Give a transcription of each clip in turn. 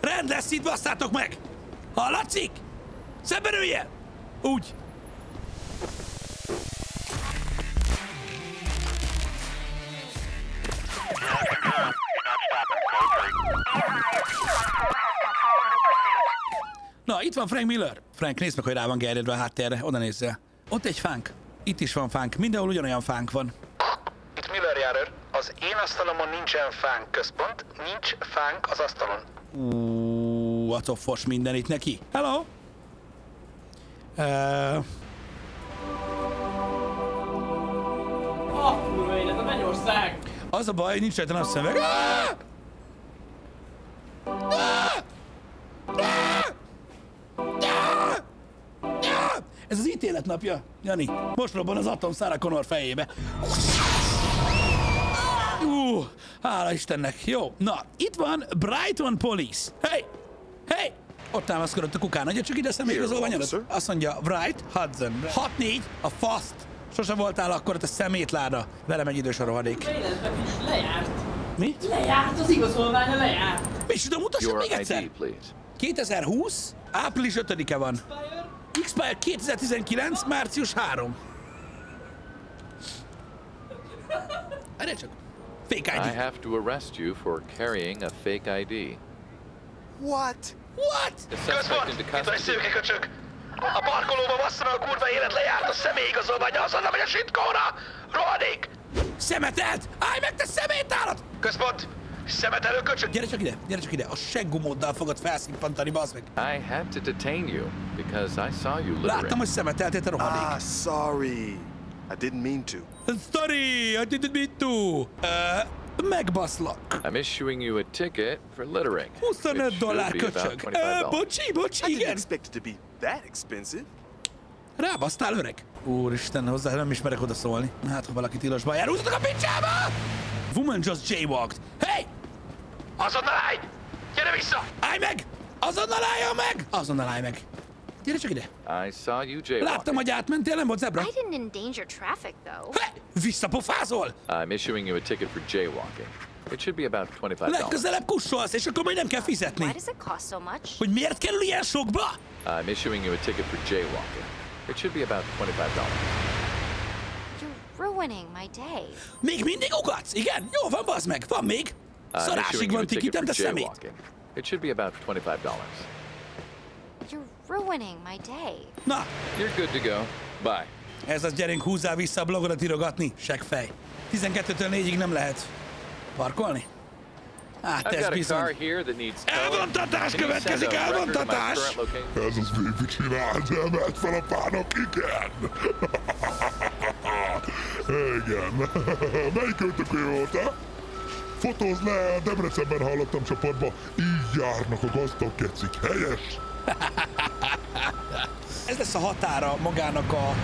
Rend lesz itt, basszátok meg! Hallatszik? Szemben üljél! Úgy. Na, itt van Frank Miller. Frank, nézd meg, hogy rá van gerjedve a háttérre. Oda nézzel. Ott egy fánk. Itt is van fánk. Mindenhol ugyanolyan fánk van. Itt Miller járőr. Az én asztalomon nincsen fánk, központ. Nincs fánk az asztalon. Acofos minden itt neki. Hello? Kurva élet, a Mennyország! Az a baj, hogy nincs rajta napszemüveg. Ez az ítélet napja, Jani. Most robban az atom Sarah Connor fejébe. Hála Istennek. Jó, na, itt van Brighton Police. Hey! Hey! Ott támaszkodott a kukán, adja csak ide személyigazolvány előtt. Azt mondja, Wright Hudson. 6-4, a faszt. Sose voltál akkor, te szemétláda. Velem egy idős a rohadék. Életben is lejárt. Mi? Lejárt, az igazolványa lejárt. Mi is tudom, mutassad még egyszer. 2020, április 5-e van. Expire 2019, március 3. Erre csak. Fake ID. I have to arrest you for carrying a fake ID. What? What? The suspect Központ! into Itt van egy custody. szőke köcsög! A parkolóban bassza meg a kurva élet, lejárt a személyigazolványa, azonnal vagy a sitkóra! Rohadék! Szemetelt! Állj meg, te szemétállat! Központ! Szemetelő köcsög! Gyere csak ide, a seggumóddal fogod felszippantani, bazd meg. I had to detain you because I saw you Láttam, littering. hogy szemeteltél, te rohadék. Ah, sorry. I didn't mean to. Sorry, I didn't mean to. Megbaszlak. I'm issuing you a ticket for littering. $25 köcsög. $25. Bocsi, I didn't igen. expect it to be that expensive. Rábasztál, öreg? Úristen, hozzá nem ismerek oda szólni. Hát, ha valaki tilosban jár, húzzatok a picsába! Woman just jaywalked. Hey! Azonnal állj! Gyere vissza! Állj meg! Azonnal álljon meg! Azonnal állj meg. Gyere csak ide. I saw you jaywalking. Láttam, hogy átmentél, nem volt zebra. I didn't endanger traffic, though. Hey! Visszapofázol! I'm issuing you a ticket for jaywalking. It should be about $25. Legközelebb kussolsz, és akkor majd nem kell Why fizetni. does it cost so much? Hogy miért kerül ilyen sokba? I'm issuing you a ticket for jaywalking. It should be about $25. You're ruining my day. Még mindig ugatsz? Igen? Jó van, bazd meg. Van még. I'm Szarásig issuing you van a ticket tikitem, for de szemét. jaywalking. It should be about $25. You're ruining my day. Na, You're good to go. Bye. ez az, gyerünk, húzzál vissza a blogodat írogatni. Seggfej. 12-től 4-ig nem lehet parkolni? Hát I've ez got a bizony. car here that needs towing. Elvontatás Can you következik, send a record of my elvontatás! current location? Ez az végig csinált, emelt fel a fának, igen! Igen. Melyik ötök volt, ha? Fotózz le, Debrecenben hallottam csoportba, így járnak a gazdag kecik, helyes? Ez lesz a határa magának a...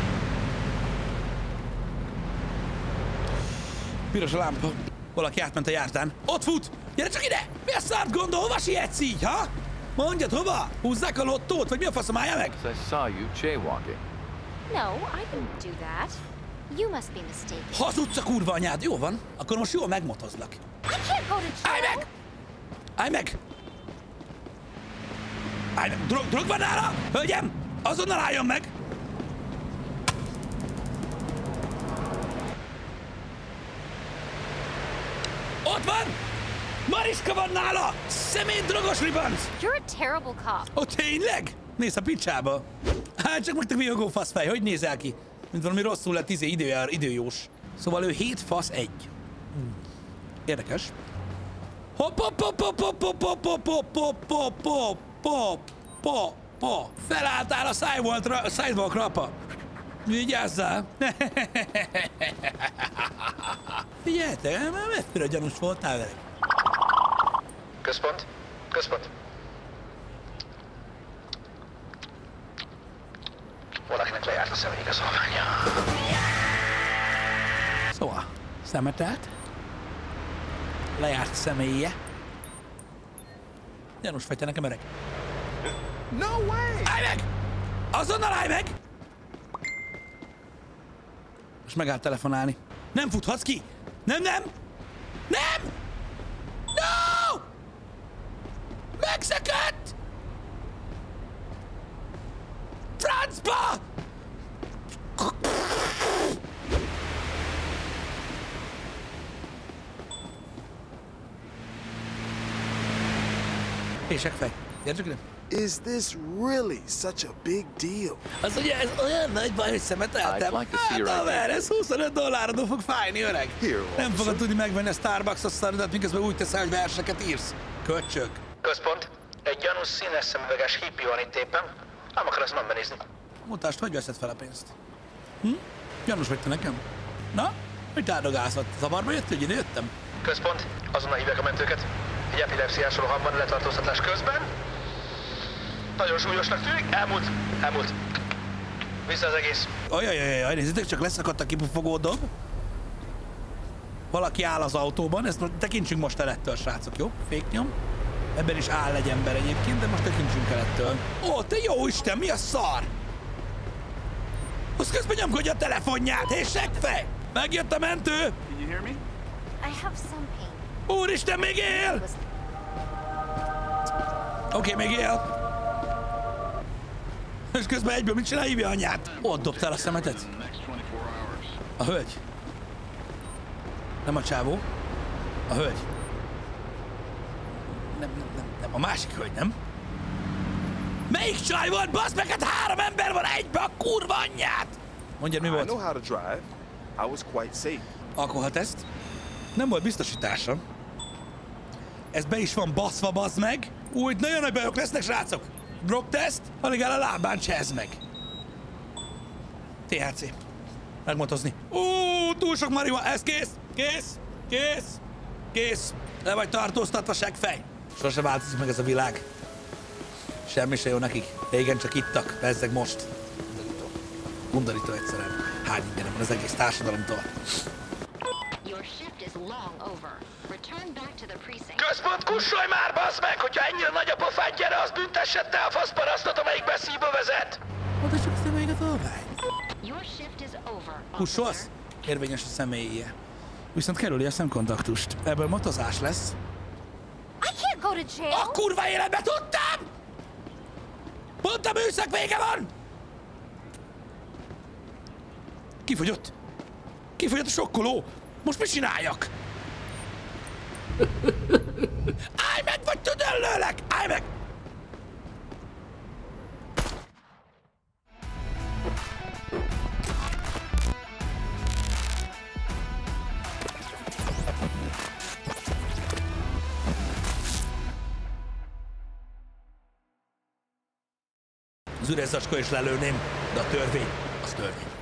Piros a lámpa. Valaki átment a jártán. Ott fut! Gyere csak ide! Mi a szart gondol? Hova sietsz így, ha? Mondjad, hova? Húzzák a lottót, vagy mi a faszom, állja meg? I saw you jaywalking. No, I didn't do that. You must be mistaken. Hazudsz a kurva anyád. Jó van, akkor most jól megmotozlak. I can't go to Állj jail. meg! Állj meg! Állj meg! Drog van nála? Hölgyem! Azonnal álljon meg! Ott van! Mariska van nála! Szemét drogos ribanc! You're a terrible cop. Ó, tényleg? Nézz a picsába! Hát csak meg te vihogó faszfej, hogy nézel ki? Mint valami rosszul lett időjós. Szóval ő 7 fasz 1. Érdekes. Hopp, hopp, hopp, hopp, hopp, hopp, hopp, hopp, hopp, hopp, hopp, hopp, hopp, hopp, hopp. Felálltál a sidewalkra, apa. Vigyázzál! Figyelj, te már messzire gyanús voltál vele. Központ! Központ! Valakinek lejárt a személyigazolványa. Szóval, szemetelt. Lejárt személye. Gyanús vagy te nekem, öreg. No way! Állj meg! Azonnal állj meg! Most megállt telefonálni. Nem futhatsz ki! Nem! Nem! No! Megszökött! Francba! Ésekfej, gyere csak ide. Is this really such a big deal? Az ugye ez olyan nagy baj, hogy szemeteltem. I'd like to see your Hát, ID. haver, ez $25 fog fájni, öreg. Here, Nem officer. fogod tudni megvenni a Starbucks-os szarodat, miközben úgy teszel, hogy verseket írsz. Köcsög. Központ. Egy gyanús színes szemüveges hippi van itt éppen. Nem akarsz megnézni. Mutasd, hogy veszed fel a pénzt. Gyanús vagy te nekem? Na? Mit áldogálsz ott? Zavarba jött, hogy ide jöttem? Központ. Azonnal hívják a mentőket. Egy epilepsziás roham van letartóztatás közben. Nagyon súlyosnak tűnik. Elmúlt. Vissza az egész. Ajajajaj, nézzétek, csak leszakadt a kipufogó dob. Valaki áll az autóban, ezt tekintsünk most el ettől, srácok, jó? Féknyom. Ebben is áll egy ember egyébként, de most tekintsünk el ettől. Ó, te jó Isten, mi a szar? Az közben nyomkodja a telefonját, és seggfej! Megjött a mentő! Can you hear me? I have some pain. Úristen, még él! Oké, még él. És közben egyből mit csinál? Hívja anyját. Ott dobtál a szemetet? A hölgy. Nem a csávó. A hölgy. Nem. A másik hölgy, nem? Melyik csaj volt? Basz meg, hát 3 ember van egybe, a kurva anyját! Mondjad, mi I know volt? how to drive. I was quite safe. Alkoholteszt. Nem volt biztosítása. Ez be is van baszva, bazd meg. Úgy nagyon nagy bajok lesznek, srácok. Drogteszt, alig áll a lábán, csehz meg. THC. Megmotozni. Túl sok marihuana. Ez kész. Le vagy tartóztatva, seggfej. Sose változik meg ez a világ. Semmi se jó nekik. Régen csak ittak, bezzeg most. Undorító egyszerűen. Hány mindenem van az egész társadalomtól. Your shift is long over. Return back to the precinct. Központ, kussolj már, bassz meg! Hogyha ennyire nagy a pofád, gyere, az büntessed te a faszparasztot, amelyik beszívba vezet! Oda csak aztán még a tolvány. Your shift is over. Kussolsz? Érvényes a személyie. Viszont kerüli a szemkontaktust. Ebből motozás lesz. I can't go to jail. A kurva életbe tudtam! Pont a műszak vége van! Kifogyott. Kifogyott a sokkoló. Most mit csináljak? Állj meg, vagy tüdöllőlek! Állj meg! Az üres zacskó is lelőném, de a törvény, az törvény.